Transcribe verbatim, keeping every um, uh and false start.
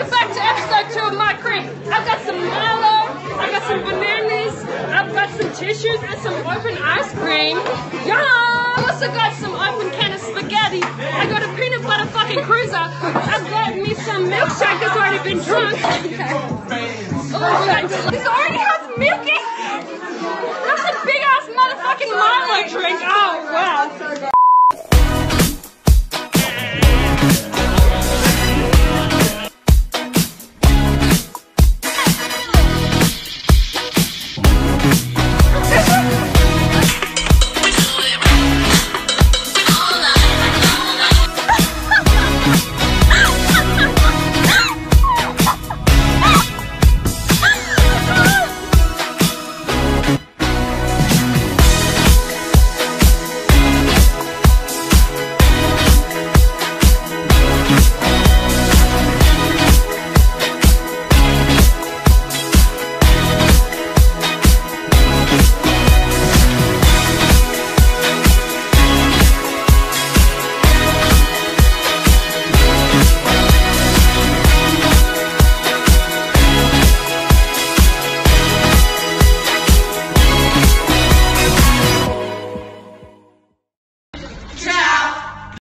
welcome back to episode two of my crib. I've got some Milo, I've got some bananas, I've got some tissues and some open ice cream. Yum! I also got some open can of spaghetti. I got a peanut butter fucking cruiser. I've got me some milkshake that's already been drunk. Okay. Oh, this already has milk in it. That's a big ass motherfucking Milo drink. Oh wow.